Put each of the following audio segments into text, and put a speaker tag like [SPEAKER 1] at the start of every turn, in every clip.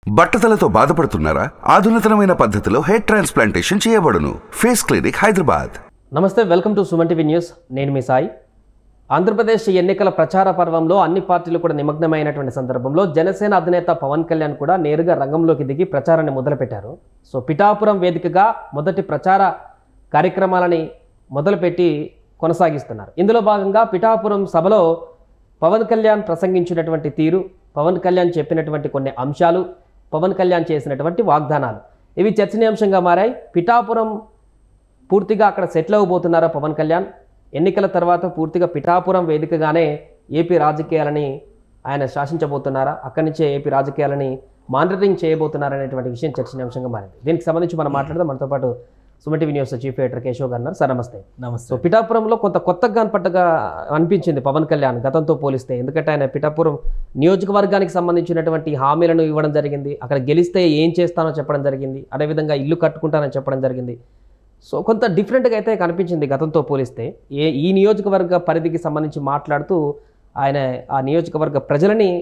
[SPEAKER 1] బట్టతలతో బాధపడుతున్నారా? ఆధునితనమైన పద్ధతిలో హెయిర్ ట్రాన్స్ప్లాంటేషన్ చేయబడును. Face clinic Hyderabad.
[SPEAKER 2] నమస్తే, welcome to Suman TV news. నేను మీ సాయి. ఆంధ్రప్రదేశ్ ఎన్నికల ప్రచార పర్వంలో అన్ని పార్టీలు కూడా నిమగ్నమైనటువంటి సందర్భంలో జనసేన అధినేత పవన్ కళ్యాణ్ కూడా నేరుగా రంగంలోకి దిగి ప్రచారాన్ని మొదలుపెట్టారు. సో పిఠాపురం వేదికగా మొదటి ప్రచార కార్యక్రమాలని మొదలుపెట్టి కొనసాగిస్తున్నారు. ఇందులో భాగంగా పిఠాపురం సభలో పవన్ కళ్యాణ్ ప్రసంగించినటువంటి తీరు, పవన్ కళ్యాణ్ చెప్పినటువంటి కొన్ని అంశాలు, పవన్ కళ్యాణ్ చేసినటువంటి వాగ్దానాలు ఇవి చర్చనీయాంశంగా మారాయి. పిఠాపురం పూర్తిగా అక్కడ సెటిల్ అవ్వబోతున్నారా పవన్ కళ్యాణ్? ఎన్నికల తర్వాత పూర్తిగా పిఠాపురం వేదికగానే ఏపీ రాజకీయాలని ఆయన శాసించబోతున్నారా? అక్కడి నుంచే ఏపీ రాజకీయాలని మానిటరింగ్ చేయబోతున్నారనేటువంటి విషయం చర్చనీయాంశంగా మారింది. దీనికి సంబంధించి మనం మాట్లాడదాం. మనతో పాటు Suman TV news chief editor Keshav గారు ఉన్నారు. సార్ నమస్తే.
[SPEAKER 3] నమస్తే.
[SPEAKER 2] సో పిఠాపురంలో కొంత కొత్తగా కనపడ్డగా అనిపించింది పవన్ కళ్యాణ్ గతంతో పోలిస్తే. ఎందుకంటే ఆయన పిఠాపురం నియోజకవర్గానికి సంబంధించినటువంటి హామీలను ఇవ్వడం జరిగింది. అక్కడ గెలిస్తే ఏం చేస్తానో చెప్పడం జరిగింది. అదేవిధంగా ఇల్లు కట్టుకుంటానని చెప్పడం జరిగింది. సో కొంత డిఫరెంట్గా అయితే కనిపించింది గతంతో పోలిస్తే. ఈ నియోజకవర్గ పరిధికి సంబంధించి మాట్లాడుతూ ఆయన ఆ నియోజకవర్గ ప్రజలని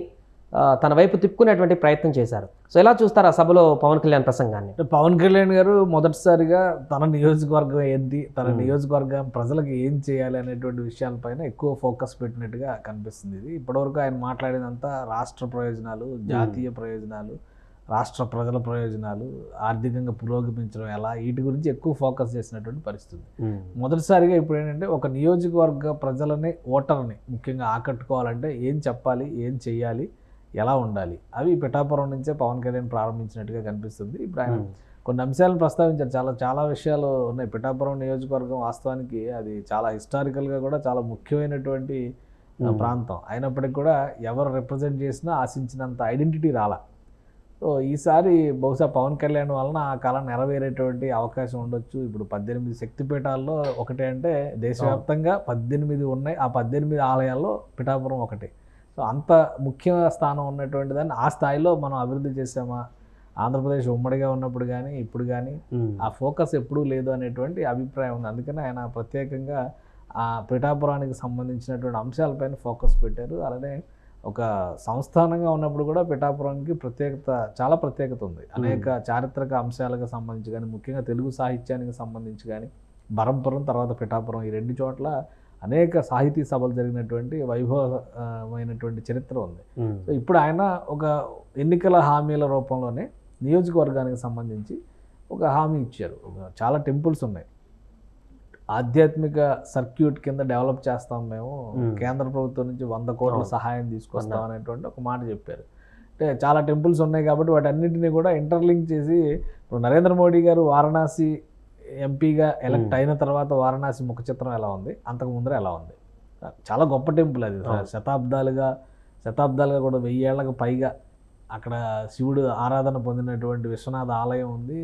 [SPEAKER 2] తన వైపు తిప్పుకునేటువంటి ప్రయత్నం చేశారు. సో ఎలా చూస్తారు ఆ సభలో పవన్ కళ్యాణ్ ప్రసంగాన్ని?
[SPEAKER 3] పవన్ కళ్యాణ్ గారు మొదటిసారిగా తన నియోజకవర్గం ఏంటి, తన నియోజకవర్గం ప్రజలకు ఏం చేయాలి అనేటువంటి విషయాలపైన ఎక్కువ ఫోకస్ పెట్టినట్టుగా కనిపిస్తుంది. ఇది ఇప్పటివరకు ఆయన మాట్లాడినంతా రాష్ట్ర ప్రయోజనాలు, జాతీయ ప్రయోజనాలు, రాష్ట్ర ప్రజల ప్రయోజనాలు, ఆర్థికంగా పురోగమించడం ఎలా, వీటి గురించి ఎక్కువ ఫోకస్ చేసినటువంటి పరిస్థితి. మొదటిసారిగా ఇప్పుడు ఏంటంటే ఒక నియోజకవర్గ ప్రజలని, ఓటర్ని ముఖ్యంగా ఆకట్టుకోవాలంటే ఏం చెప్పాలి, ఏం చెయ్యాలి, ఎలా ఉండాలి, అవి పిఠాపురం నుంచే పవన్ కళ్యాణ్ ప్రారంభించినట్టుగా కనిపిస్తుంది. ఇప్పుడు ఆయన కొన్ని అంశాలను ప్రస్తావించారు. చాలా విషయాలు ఉన్నాయి. పిఠాపురం నియోజకవర్గం వాస్తవానికి అది చాలా హిస్టారికల్గా కూడా చాలా ముఖ్యమైనటువంటి ప్రాంతం అయినప్పటికీ కూడా ఎవరు రిప్రజెంట్ చేసినా ఆశించినంత ఐడెంటిటీ రాలా. సో ఈసారి బహుశా పవన్ కళ్యాణ్ వలన ఆ కళ నెరవేరేటువంటి అవకాశం ఉండొచ్చు. ఇప్పుడు 18 శక్తిపీఠాల్లో ఒకటే అంటే దేశవ్యాప్తంగా 18 ఉన్నాయి. ఆ 18 ఆలయాల్లో పిఠాపురం ఒకటి. సో అంత ముఖ్య స్థానం ఉన్నటువంటి దాన్ని ఆ స్థాయిలో మనం అభివృద్ధి చేసామా? ఆంధ్రప్రదేశ్ ఉమ్మడిగా ఉన్నప్పుడు కానీ ఇప్పుడు కానీ ఆ ఫోకస్ ఎప్పుడూ లేదు అనేటువంటి అభిప్రాయం ఉంది. అందుకని ఆయన ప్రత్యేకంగా ఆ పిఠాపురానికి సంబంధించినటువంటి అంశాలపైన ఫోకస్ పెట్టారు. అలానే ఒక సంస్థానంగా ఉన్నప్పుడు కూడా పిఠాపురానికి చాలా ప్రత్యేకత ఉంది. అనేక చారిత్రక అంశాలకు సంబంధించి కానీ, ముఖ్యంగా తెలుగు సాహిత్యానికి సంబంధించి కానీ, బరంపురం తర్వాత పిఠాపురం ఈ రెండు చోట్ల అనేక సాహితీ సభలు జరిగినటువంటి వైభవమైనటువంటి చరిత్ర ఉంది. సో ఇప్పుడు ఆయన ఒక ఎన్నికల హామీల రూపంలోనే నియోజకవర్గానికి సంబంధించి ఒక హామీ ఇచ్చారు. చాలా టెంపుల్స్ ఉన్నాయి, ఆధ్యాత్మిక సర్క్యూట్ కింద డెవలప్ చేస్తాం మేము, కేంద్ర ప్రభుత్వం నుంచి 100 కోట్ల సహాయం తీసుకొస్తాం అనేటువంటి ఒక మాట చెప్పారు. అంటే చాలా టెంపుల్స్ ఉన్నాయి కాబట్టి వాటన్నిటిని కూడా ఇంటర్లింక్ చేసి, ఇప్పుడు నరేంద్ర మోడీ గారు వారణాసి ఎంపీగా ఎలక్ట్ అయిన తర్వాత వారణాసి ముఖ చిత్రం ఎలా ఉంది, అంతకు ముందర ఎలా ఉంది. చాలా గొప్ప టెంపుల్ అది. శతాబ్దాలుగా కూడా 1000 ఏళ్ళకు పైగా అక్కడ శివుడు ఆరాధన పొందినటువంటి విశ్వనాథ ఆలయం ఉంది.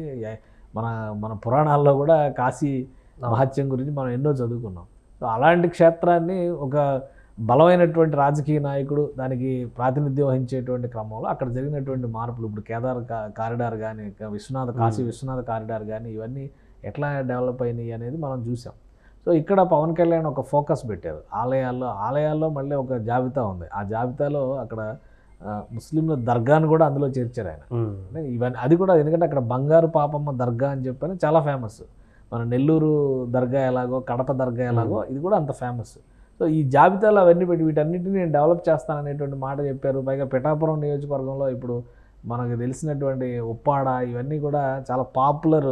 [SPEAKER 3] మన పురాణాల్లో కూడా కాశీ మహత్యం గురించి మనం ఎన్నో చదువుకున్నాం. సో అలాంటి క్షేత్రాన్ని ఒక బలమైనటువంటి రాజకీయ నాయకుడు దానికి ప్రాతినిధ్యం వహించేటువంటి క్రమంలో అక్కడ జరిగినటువంటి మార్పులు, ఇప్పుడు కేదార్ కారిడార్ కానీ, కాశీ విశ్వనాథ కారిడార్ కానీ, ఇవన్నీ ఎట్లా డెవలప్ అయినాయి అనేది మనం చూసాం. సో ఇక్కడ పవన్ కళ్యాణ్ ఒక ఫోకస్ పెట్టారు. ఆలయాల్లో మళ్ళీ ఒక జాబితా ఉంది. ఆ జాబితాలో అక్కడ ముస్లింల దర్గాను కూడా అందులో చేర్చారు ఆయన. ఇవన్నీ అది కూడా ఎందుకంటే అక్కడ బంగారు పాపమ్మ దర్గా అని చెప్పని చాలా ఫేమస్. మన నెల్లూరు దర్గా ఎలాగో, కడప దర్గా ఎలాగో ఇది కూడా అంత ఫేమస్. సో ఈ జాబితాలో అవన్నీ పెట్టి వీటన్నిటిని నేను డెవలప్ చేస్తాననేటువంటి మాట చెప్పారు. పైగా పిఠాపురం నియోజకవర్గంలో ఇప్పుడు మనకు తెలిసినటువంటి ఉప్పాడ ఇవన్నీ కూడా చాలా పాపులర్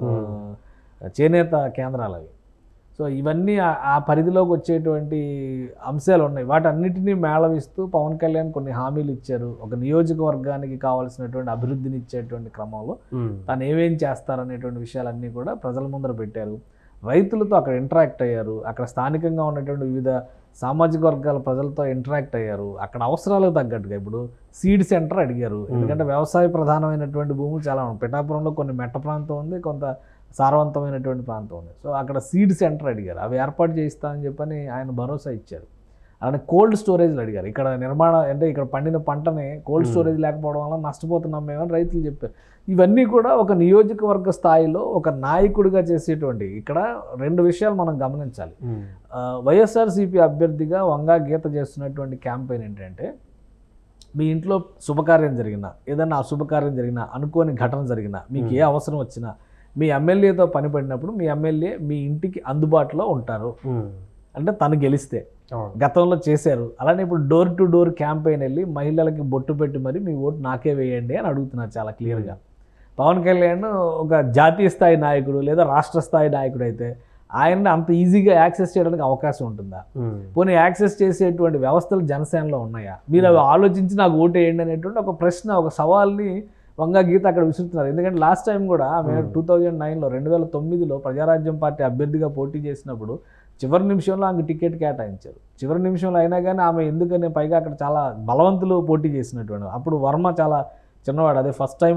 [SPEAKER 3] చేనేత కేంద్రాలు అవి. సో ఇవన్నీ ఆ పరిధిలోకి వచ్చేటువంటి అంశాలు ఉన్నాయి. వాటన్నిటినీ మేళవిస్తూ పవన్ కళ్యాణ్ కొన్ని హామీలు ఇచ్చారు. ఒక నియోజకవర్గానికి కావాల్సినటువంటి అభివృద్ధిని ఇచ్చేటువంటి క్రమంలో తాను ఏమేం చేస్తారనేటువంటి విషయాలన్నీ కూడా ప్రజల ముందర పెట్టారు. రైతులతో అక్కడ ఇంటరాక్ట్ అయ్యారు. అక్కడ స్థానికంగా ఉన్నటువంటి వివిధ సామాజిక వర్గాల ప్రజలతో ఇంటరాక్ట్ అయ్యారు. అక్కడ అవసరాలకు తగ్గట్టుగా ఇప్పుడు సీడ్ సెంటర్ అడిగారు. ఎందుకంటే వ్యవసాయ ప్రధానమైనటువంటి భూములు చాలా ఉన్నాయి. పిఠాపురంలో కొన్ని మెట్ట ప్రాంతం ఉంది, కొంత సారవంతమైనటువంటి ప్రాంతం ఉంది. సో అక్కడ సీడ్ సెంటర్ అడిగారు. అవి ఏర్పాటు చేయిస్తామని చెప్పని ఆయన భరోసా ఇచ్చారు. అలానే కోల్డ్ స్టోరేజ్లు అడిగారు. ఇక్కడ అంటే ఇక్కడ పండిన పంటని కోల్డ్ స్టోరేజ్ లేకపోవడం వల్ల నష్టపోతున్నాం మేమని రైతులు చెప్పారు. ఇవన్నీ కూడా ఒక నియోజకవర్గ స్థాయిలో ఒక నాయకుడిగా చేసేటువంటి, ఇక్కడ 2 విషయాలు మనం గమనించాలి. వైఎస్ఆర్సీపీ అభ్యర్థిగా వంగా గీత చేస్తున్నటువంటి క్యాంపెయిన్ ఏంటంటే మీ ఇంట్లో శుభకార్యం జరిగినా ఏదైనా అశుభకార్యం జరిగినా అనుకోని ఘటన జరిగినా మీకు ఏ అవసరం వచ్చినా మీ ఎమ్మెల్యేతో పని పడినప్పుడు మీ ఎమ్మెల్యే మీ ఇంటికి అందుబాటులో ఉంటారు. అంటే తను గెలిస్తే గతంలో చేశారు. అలానే ఇప్పుడు డోర్ టు డోర్ క్యాంపెయిన్ వెళ్ళి మహిళలకి బొట్టు పెట్టి మరి మీ ఓటు నాకే వేయండి అని అడుగుతున్నారు చాలా క్లియర్గా. పవన్ కళ్యాణ్ ఒక జాతీయ స్థాయి నాయకుడు లేదా రాష్ట్ర స్థాయి నాయకుడు అయితే ఆయన్ని అంత ఈజీగా యాక్సెస్ చేయడానికి అవకాశం ఉంటుందా? పోనీ యాక్సెస్ చేసేటువంటి వ్యవస్థలు జనసేనలో ఉన్నాయా? మీరు అవి ఆలోచించి నాకు ఓటు వేయండి అనేటువంటి ఒక ప్రశ్న, ఒక సవాల్ని వంగా గీత అక్కడ విసురుతున్నారు. ఎందుకంటే లాస్ట్ టైం కూడా ఆమె 2009లో 2009లో ప్రజారాజ్యం పార్టీ అభ్యర్థిగా పోటీ చేసినప్పుడు చివరి నిమిషంలో ఆమెకు టికెట్ కేటాయించారు. చివరి నిమిషంలో అయినా కానీ ఆమె ఎందుకని, పైగా అక్కడ చాలా బలవంతులు పోటీ చేసినటువంటి, అప్పుడు వర్మ చాలా చిన్నవాడు, అదే ఫస్ట్ టైం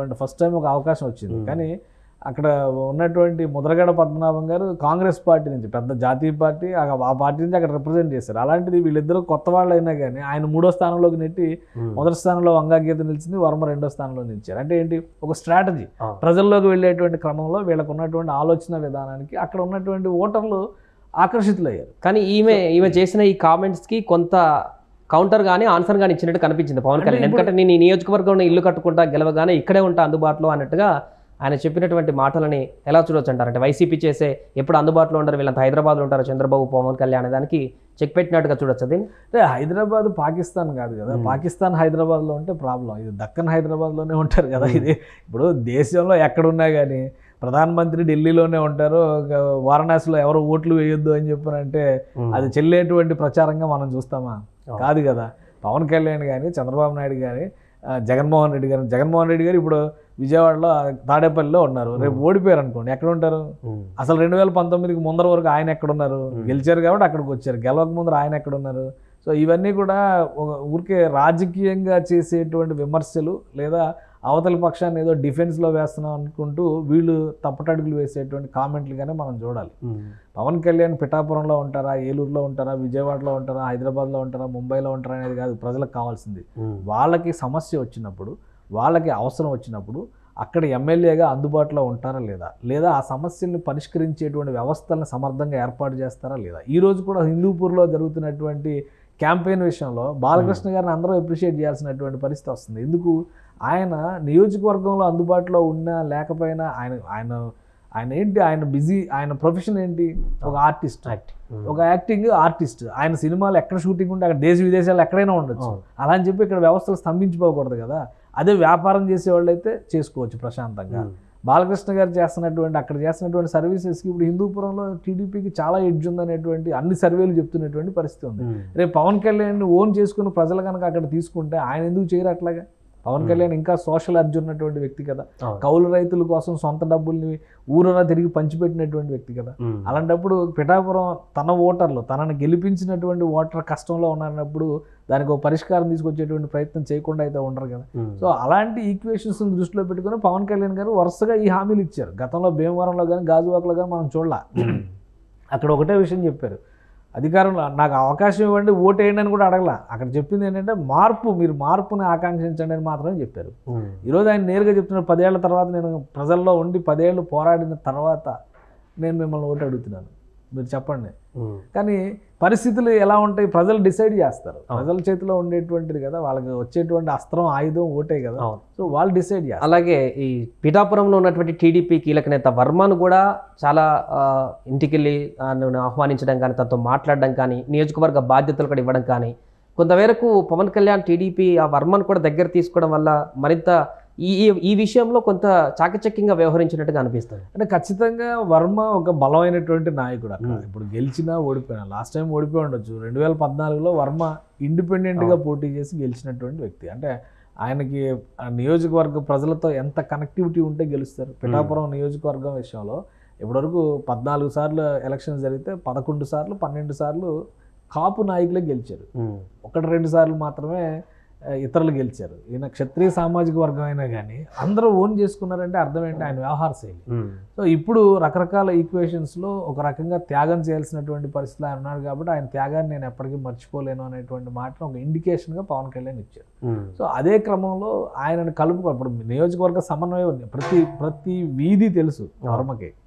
[SPEAKER 3] ఒక అవకాశం వచ్చింది. కానీ అక్కడ ఉన్నటువంటి ముద్రగడ పద్మనాభం గారు కాంగ్రెస్ పార్టీ నుంచి, పెద్ద జాతీయ పార్టీ, ఆ పార్టీ నుంచి అక్కడ రిప్రజెంట్ చేశారు. అలాంటిది వీళ్ళిద్దరూ కొత్త వాళ్ళు అయినా కానీ ఆయన 3వ స్థానంలోకి నెట్టి మొదటి స్థానంలో వంగా గీత నిలిచింది, వర్మ 2వ స్థానంలో నిలిచారు. అంటే ఏంటి, ఒక స్ట్రాటజీ. ప్రజల్లోకి వెళ్ళేటువంటి క్రమంలో వీళ్ళకు ఉన్నటువంటి ఆలోచన విధానానికి అక్కడ ఉన్నటువంటి ఓటర్లు ఆకర్షితులయ్యారు.
[SPEAKER 2] కానీ ఈమె చేసిన ఈ కామెంట్స్కి కొంత కౌంటర్ కానీ ఆన్సర్ కానీ ఇచ్చినట్టు కనిపించింది పవన్ కళ్యాణ్. ఎందుకంటే నేను ఈ నియోజకవర్గంలో ఇల్లు కట్టుకుంటా, గెలవగానే ఇక్కడే ఉంటా అందుబాటులో అన్నట్టుగా ఆయన చెప్పినటువంటి మాటలని ఎలా చూడొచ్చు అంటారు? అంటే వైసీపీ చేసే ఎప్పుడు అందుబాటులో ఉంటారు, వీళ్ళంతా హైదరాబాద్లో ఉంటారు, చంద్రబాబు పవన్ కళ్యాణ్ దానికి చెక్ పెట్టినట్టుగా చూడొచ్చు. అది
[SPEAKER 3] అంటే హైదరాబాద్ పాకిస్తాన్ కాదు కదా, పాకిస్తాన్ హైదరాబాద్లో ఉంటే ప్రాబ్లం, ఇది దక్కన్ హైదరాబాద్లోనే ఉంటారు కదా. ఇది ఇప్పుడు దేశంలో ఎక్కడున్నా కానీ ప్రధానమంత్రి ఢిల్లీలోనే ఉంటారు, వారణాసిలో ఎవరు ఓట్లు వేయొద్దు అని చెప్పారంటే అది చెల్లేటువంటి ప్రచారంగా మనం చూస్తామా? కాదు కదా. పవన్ కళ్యాణ్ కానీ చంద్రబాబు నాయుడు కానీ జగన్మోహన్ రెడ్డి గారు ఇప్పుడు విజయవాడలో తాడేపల్లిలో ఉన్నారు. రేపు ఓడిపోయారు అనుకోండి, ఎక్కడ ఉంటారు? అసలు 2019కి ముందర వరకు ఆయన ఎక్కడున్నారు? గెలిచారు కాబట్టి అక్కడికి వచ్చారు. గెలవక ముందర ఆయన ఎక్కడున్నారు? సో ఇవన్నీ కూడా ఒక ఊరికే రాజకీయంగా చేసేటువంటి విమర్శలు, లేదా అవతల పక్షాన్ని ఏదో డిఫెన్స్లో వేస్తున్నాం అనుకుంటూ వీళ్ళు తప్పటడుగులు వేసేటువంటి కామెంట్లుగానే మనం చూడాలి. పవన్ కళ్యాణ్ పిఠాపురంలో ఉంటారా, ఏలూరులో ఉంటారా, విజయవాడలో ఉంటారా, హైదరాబాద్లో ఉంటారా, ముంబైలో ఉంటారా అనేది కాదు ప్రజలకు కావాల్సింది. వాళ్ళకి సమస్య వచ్చినప్పుడు, వాళ్ళకి అవసరం వచ్చినప్పుడు అక్కడ ఎమ్మెల్యేగా అందుబాటులో ఉంటారా లేదా ఆ సమస్యల్ని పరిష్కరించేటువంటి వ్యవస్థలను సమర్థంగా ఏర్పాటు చేస్తారా లేదా? ఈరోజు కూడా హిందూపూర్లో జరుగుతున్నటువంటి క్యాంపెయిన్ విషయంలో బాలకృష్ణ గారిని అందరూ అప్రిషియేట్ చేయాల్సినటువంటి పరిస్థితి వస్తుంది. ఎందుకు? ఆయన నియోజకవర్గంలో అందుబాటులో ఉన్నా లేకపోయినా ఆయన ఏంటి, ఆయన బిజీ, ఆయన ప్రొఫెషన్ ఏంటి? ఒక ఆర్టిస్ట్, ఒక యాక్టింగ్ ఆర్టిస్ట్. ఆయన సినిమాలు ఎక్కడ షూటింగ్ ఉంటే అక్కడ దేశ విదేశాలు ఎక్కడైనా ఉండొచ్చు. అలా అని చెప్పి ఇక్కడ వ్యవస్థలు స్తంభించిపోకూడదు కదా. అదే వ్యాపారం చేసేవాళ్ళు అయితే చేసుకోవచ్చు ప్రశాంతంగా. బాలకృష్ణ గారు అక్కడ చేస్తున్నటువంటి సర్వీసెస్కి ఇప్పుడు హిందూపురంలో టీడీపీకి చాలా ఎడ్జ్ ఉందనేటువంటి అన్ని సర్వేలు చెప్తున్నటువంటి పరిస్థితి ఉంది. రేపు పవన్ కళ్యాణ్ ఓన్ చేసుకుని ప్రజలు కనుక అక్కడ తీసుకుంటే ఆయన ఎందుకు చేయరు అట్లాగా? పవన్ కళ్యాణ్ ఇంకా సోషల్ అర్జు ఉన్నటువంటి వ్యక్తి కదా. కౌలు రైతుల కోసం సొంత డబ్బుల్ని ఊరరా తిరిగి పంచిపెట్టినటువంటి వ్యక్తి కదా. అలాంటప్పుడు పిఠాపురం తన ఓటర్లు, తనని గెలిపించినటువంటి ఓటర్ కష్టంలో ఉన్నప్పుడు దానికి ఒక పరిష్కారం తీసుకొచ్చేటువంటి ప్రయత్నం చేయకుండా అయితే ఉండరు కదా. సో అలాంటి ఈక్వేషన్స్ దృష్టిలో పెట్టుకుని పవన్ కళ్యాణ్ గారు వరుసగా ఈ హామీలు ఇచ్చారు. గతంలో భీమవరంలో కానీ గాజువాకలో కానీ మనం చూడాల. అక్కడ ఒకటే విషయం చెప్పారు, అధికారంలో నాకు అవకాశం ఇవ్వండి, ఓటు వేయండి అని కూడా అడగల. అక్కడ చెప్పింది ఏంటంటే మీరు మార్పుని ఆకాంక్షించండి అని మాత్రమే చెప్పారు. ఈరోజు ఆయన నేరుగా చెప్తున్నారు, 10 ఏళ్ల తర్వాత నేను ప్రజల్లో ఉండి 10 ఏళ్ళు పోరాడిన తర్వాత నేను మిమ్మల్ని ఓటు అడుగుతున్నాను, మీరు చెప్పండి. కానీ పరిస్థితులు ఎలా ఉంటాయి ప్రజలు డిసైడ్ చేస్తారు. ప్రజల చేతిలో ఉండేటువంటిది కదా, వాళ్ళకి వచ్చేటువంటి అస్త్రం ఆయుధం ఓటే కదా. సో వాళ్ళు డిసైడ్ చేస్తారు.
[SPEAKER 2] అలాగే ఈ పిఠాపురంలో ఉన్నటువంటి టీడీపీ కీలక నేత వర్మను కూడా చాలా ఇంటికి వెళ్ళి ఆహ్వానించడం కానీ, తనతో మాట్లాడడం కానీ, నియోజకవర్గ బాధ్యతలు కూడా ఇవ్వడం కానీ, కొంతవరకు పవన్ కళ్యాణ్ టీడీపీ ఆ వర్మను కూడా దగ్గర తీసుకోవడం వల్ల మరింత ఈ విషయంలో కొంత చాకచక్యంగా వ్యవహరించినట్టుగా అనిపిస్తుంది.
[SPEAKER 3] అంటే ఖచ్చితంగా వర్మ ఒక బలమైనటువంటి నాయకుడు. అక్కడ ఇప్పుడు గెలిచినా ఓడిపోయినా, లాస్ట్ టైం ఓడిపోయి ఉండొచ్చు, 2014లో వర్మ ఇండిపెండెంట్గా పోటీ చేసి గెలిచినటువంటి వ్యక్తి. అంటే ఆయనకి నియోజకవర్గ ప్రజలతో ఎంత కనెక్టివిటీ ఉంటే గెలుస్తారు. పిఠాపురం నియోజకవర్గం విషయంలో ఇప్పటివరకు 14 సార్లు ఎలక్షన్స్ జరిగితే 11 సార్లు 12 సార్లు కాపు నాయకులే గెలిచారు. 1-2 సార్లు మాత్రమే ఇతరులు గెలిచారు. ఈయన క్షత్రియ సామాజిక వర్గం అయినా కానీ అందరూ ఓన్ చేసుకున్నారంటే అర్థం ఏంటి, ఆయన వ్యవహార శైలి. సో ఇప్పుడు రకరకాల ఈక్వేషన్స్లో ఒక రకంగా త్యాగం చేయాల్సినటువంటి పరిస్థితులు ఆయన ఉన్నారు కాబట్టి ఆయన త్యాగాన్ని నేను ఎప్పటికీ మర్చిపోలేను అనేటువంటి మాటను ఒక ఇండికేషన్గా పవన్ కళ్యాణ్ ఇచ్చారు. సో అదే క్రమంలో ఆయనను కలుపుకో, ఇప్పుడు నియోజకవర్గ సమన్వయం ప్రతి వీధి తెలుసు వర్మకి.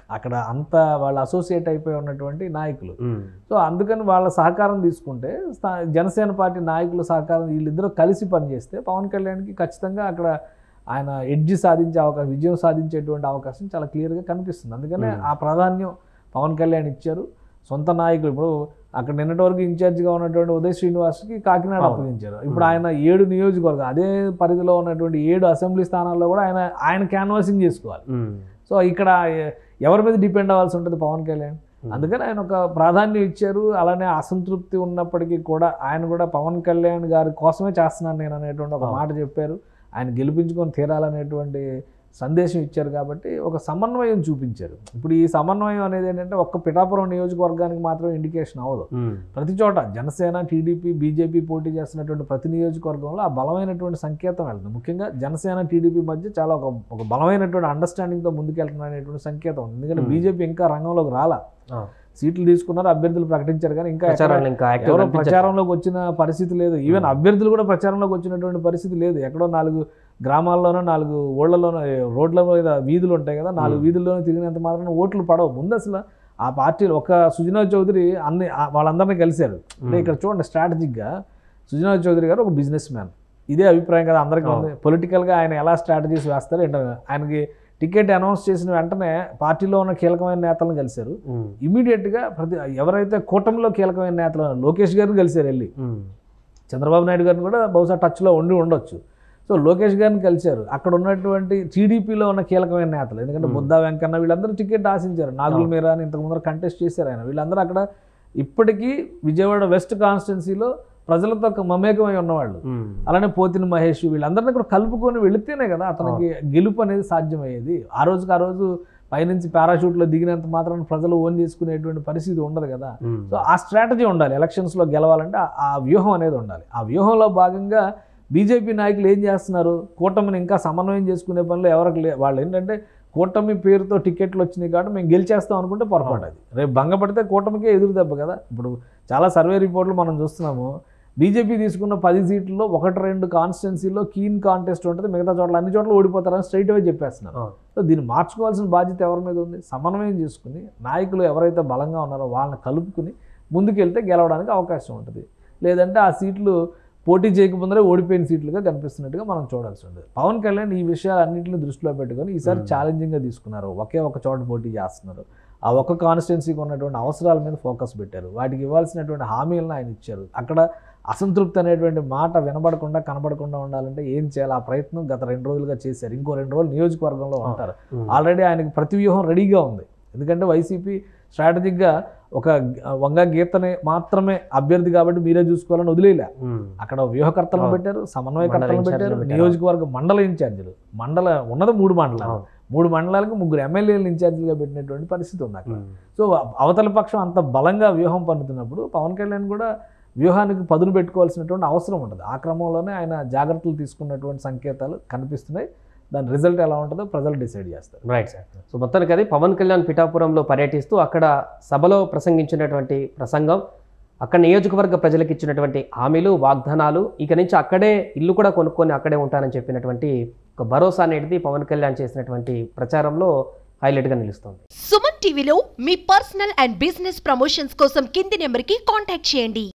[SPEAKER 3] అక్కడ అంత వాళ్ళు అసోసియేట్ అయిపోయి ఉన్నటువంటి నాయకులు. సో అందుకని వాళ్ళ సహకారం తీసుకుంటే జనసేన పార్టీ నాయకుల సహకారం వీళ్ళిద్దరూ కలిసి పనిచేస్తే పవన్ కళ్యాణ్కి ఖచ్చితంగా అక్కడ ఆయన ఎడ్జి సాధించే అవకాశం, విజయం సాధించేటువంటి అవకాశం చాలా క్లియర్గా కనిపిస్తుంది. అందుకనే ఆ ప్రాధాన్యం పవన్ కళ్యాణ్ ఇచ్చారు. సొంత నాయకులు ఇప్పుడు అక్కడ నిన్నటి వరకు ఇన్ఛార్జిగా ఉన్నటువంటి ఉదయ్ శ్రీనివాస్కి కాకినాడ అప్పగించారు. ఇప్పుడు ఆయన 7 నియోజకవర్గం అదే పరిధిలో ఉన్నటువంటి 7 అసెంబ్లీ స్థానాల్లో కూడా ఆయన క్యాన్వాసింగ్ చేసుకోవాలి. సో ఇక్కడ ఎవరి మీద డిపెండ్ అవ్వాల్సి ఉంటుంది పవన్ కళ్యాణ్. అందుకని ఆయన ఒక ప్రాధాన్యం ఇచ్చారు. అలానే అసంతృప్తి ఉన్నప్పటికీ కూడా ఆయన కూడా పవన్ కళ్యాణ్ గారి కోసమే చేస్తున్నాను నేను అనేటువంటి ఒక మాట చెప్పారు. ఆయన గెలిపించుకొని తీరాలనేటువంటి సందేశం ఇచ్చారు కాబట్టి ఒక సమన్వయం చూపించారు. ఇప్పుడు ఈ సమన్వయం అనేది ఏంటంటే ఒక్క పిఠాపురం నియోజకవర్గానికి మాత్రం ఇండికేషన్ అవ్వదు. ప్రతి చోట జనసేన, టీడీపీ, బీజేపీ పోటీ చేస్తున్నటువంటి ప్రతి నియోజకవర్గంలో ఆ బలమైనటువంటి సంకేతం వెళ్తుంది. ముఖ్యంగా జనసేన, టీడీపీ మధ్య చాలా ఒక బలమైనటువంటి అండర్స్టాండింగ్తో ముందుకెళ్తున్నటువంటి సంకేతం ఉంది. ఎందుకంటే బీజేపీ ఇంకా రంగంలోకి రాలా, సీట్లు తీసుకున్నారు, అభ్యర్థులు ప్రకటించారు, కానీ ఇంకా ఎవరో ప్రచారంలోకి వచ్చిన పరిస్థితి లేదు. ఈవెన్ అభ్యర్థులు కూడా ప్రచారంలోకి వచ్చినటువంటి పరిస్థితి లేదు. ఎక్కడో 4 గ్రామాల్లోనో 4 ఊళ్ళలోనో రోడ్ల మీద వీధులు ఉంటాయి కదా, 4 వీధుల్లోనూ తిరిగినంత మాత్రం ఓట్లు పడవు. ముందు అసలు ఆ పార్టీలు ఒక సుజనా చౌదరి వాళ్ళందరినీ కలిశారు. అంటే ఇక్కడ చూడండి, స్ట్రాటజిక్గా సుజనా చౌదరి గారు ఒక బిజినెస్ మ్యాన్, ఇదే అభిప్రాయం కదా అందరికీ ఉంది. పొలిటికల్గా ఆయన ఎలా స్ట్రాటజీస్ వేస్తారు ఏంటంటే, ఆయనకి టికెట్ అనౌన్స్ చేసిన వెంటనే పార్టీలో ఉన్న కీలకమైన నేతలను కలిశారు. ఇమీడియట్గా ఎవరైతే కూటమిలో కీలకమైన నేతలు, లోకేష్ గారిని కలిశారు వెళ్ళి. చంద్రబాబు నాయుడు గారిని కూడా బహుశా టచ్లో ఉండొచ్చు. సో లోకేష్ గారిని కలిశారు. అక్కడ ఉన్నటువంటి టీడీపీలో ఉన్న కీలకమైన నేతలు, ఎందుకంటే బుద్ధా వెంకన్న వీళ్ళందరూ టికెట్ ఆశించారు. నాగుల మీరా అని ఇంతకు ముందర కంటెస్ట్ చేశారు ఆయన. వీళ్ళందరూ అక్కడ ఇప్పటికీ విజయవాడ వెస్ట్ కాన్స్టిట్యున్సీలో ప్రజలతో మమేకమై ఉన్నవాళ్ళు. అలానే పోతిన మహేష్ వీళ్ళందరినీ కూడా కలుపుకొని వెళితేనే కదా అతనికి గెలుపు అనేది సాధ్యమయ్యేది. ఆ రోజు పైనుంచి పారాషూట్లో దిగినంత మాత్రం ప్రజలు ఓన్ చేసుకునేటువంటి పరిస్థితి ఉండదు కదా. సో ఆ స్ట్రాటజీ ఉండాలి. ఎలక్షన్స్లో గెలవాలంటే ఆ వ్యూహం అనేది ఉండాలి. ఆ వ్యూహంలో భాగంగా బీజేపీ నాయకులు ఏం చేస్తున్నారు, కూటమిని ఇంకా సమన్వయం చేసుకునే పనులు ఎవరికి వాళ్ళు ఏంటంటే కూటమి పేరుతో టికెట్లు వచ్చినాయి కాబట్టి మేము గెలిచేస్తాం అనుకుంటే పొరపాటు. అది రేపు భంగపడితే కూటమికే ఎదురు దెబ్బ కదా. ఇప్పుడు చాలా సర్వే రిపోర్ట్లు మనం చూస్తున్నాము, బీజేపీ తీసుకున్న 10 సీట్లలో 1-2 కాన్స్టిట్యున్సీలో కీన్ కాంటెస్ట్ ఉంటుంది, మిగతా చోట్ల అన్ని చోట్ల ఓడిపోతారని స్ట్రైట్ అవే చెప్పేస్తున్నారు. సో దీన్ని మార్చుకోవాల్సిన బాధ్యత ఎవరి మీద ఉంది? సమన్వయం చేసుకుని నాయకులు ఎవరైతే బలంగా ఉన్నారో వాళ్ళని కలుపుకుని ముందుకెళ్తే గెలవడానికి అవకాశం ఉంటుంది. లేదంటే ఆ సీట్లు పోటీ చేయకపోతే ఓడిపోయిన సీట్లుగా కనిపిస్తున్నట్టుగా మనం చూడాల్సి ఉంటుంది. పవన్ కళ్యాణ్ ఈ విషయాలన్నింటినీ దృష్టిలో పెట్టుకొని ఈసారి ఛాలెంజింగ్గా తీసుకున్నారు. ఒకే ఒక చోట పోటీ చేస్తున్నారు. ఆ ఒక్క కాన్స్టిట్యున్సీకి ఉన్నటువంటి అవసరాల మీద ఫోకస్ పెట్టారు. వాటికి ఇవ్వాల్సినటువంటి హామీలను ఆయన ఇచ్చారు. అక్కడ అసంతృప్తి అనేటువంటి మాట వినబడకుండా కనబడకుండా ఉండాలంటే ఏం చేయాలి? ఆ ప్రయత్నం గత 2 రోజులుగా చేశారు. ఇంకో 2 రోజులు నియోజకవర్గంలో ఉంటారు. ఆల్రెడీ ఆయనకి ప్రతి వ్యూహం రెడీగా ఉంది. ఎందుకంటే వైసీపీ స్ట్రాటజిక్గా ఒక వంగ గీతని మాత్రమే అభ్యర్థి కాబట్టి మీరే చూసుకోవాలని వదిలేలే. అక్కడ వ్యూహకర్తలను పెట్టారు, సమన్వయకర్తలను పెట్టారు, నియోజకవర్గ మండల ఇన్ఛార్జీలు, ఉన్నది 3 మండలాలు, 3 మండలాలకు 3 ఎమ్మెల్యేలు ఇన్ఛార్జీలుగా పెట్టినటువంటి పరిస్థితి ఉంది అక్కడ. సో అవతల పక్షం అంత బలంగా వ్యూహం పన్నుతున్నప్పుడు పవన్ కళ్యాణ్ కూడా వ్యూహానికి పదును పెట్టుకోవాల్సినటువంటి అవసరం ఉంటుంది. ఆ క్రమంలోనే ఆయన జాగ్రత్తలు తీసుకున్నటువంటి సంకేతాలు కనిపిస్తున్నాయి. దాని రిజల్ట్ ఎలా ఉంటుందో ప్రజలు డిసైడ్ చేస్తారు.
[SPEAKER 2] Right sir. సో మొత్తానికి అది పవన్ కళ్యాణ్ పిఠాపురంలో పర్యటిస్తూ అక్కడ సభలో ప్రసంగించినటువంటి ప్రసంగం, అక్కడ నియోజకవర్గ ప్రజలకు ఇచ్చినటువంటి హామీలు, వాగ్దానాలు, ఇక నుంచి అక్కడే ఇల్లు కూడా కొనుక్కొని అక్కడే ఉంటానని చెప్పినటువంటి ఒక భరోసా అనేది పవన్ కళ్యాణ్ చేసినటువంటి ప్రచారంలో హైలైట్గా నిలుస్తుంది.
[SPEAKER 4] సుమన్ టీవీలో మీ పర్సనల్ అండ్ బిజినెస్ ప్రమోషన్స్ కోసం కింది నెంబర్కి కాంటాక్ట్ చేయండి.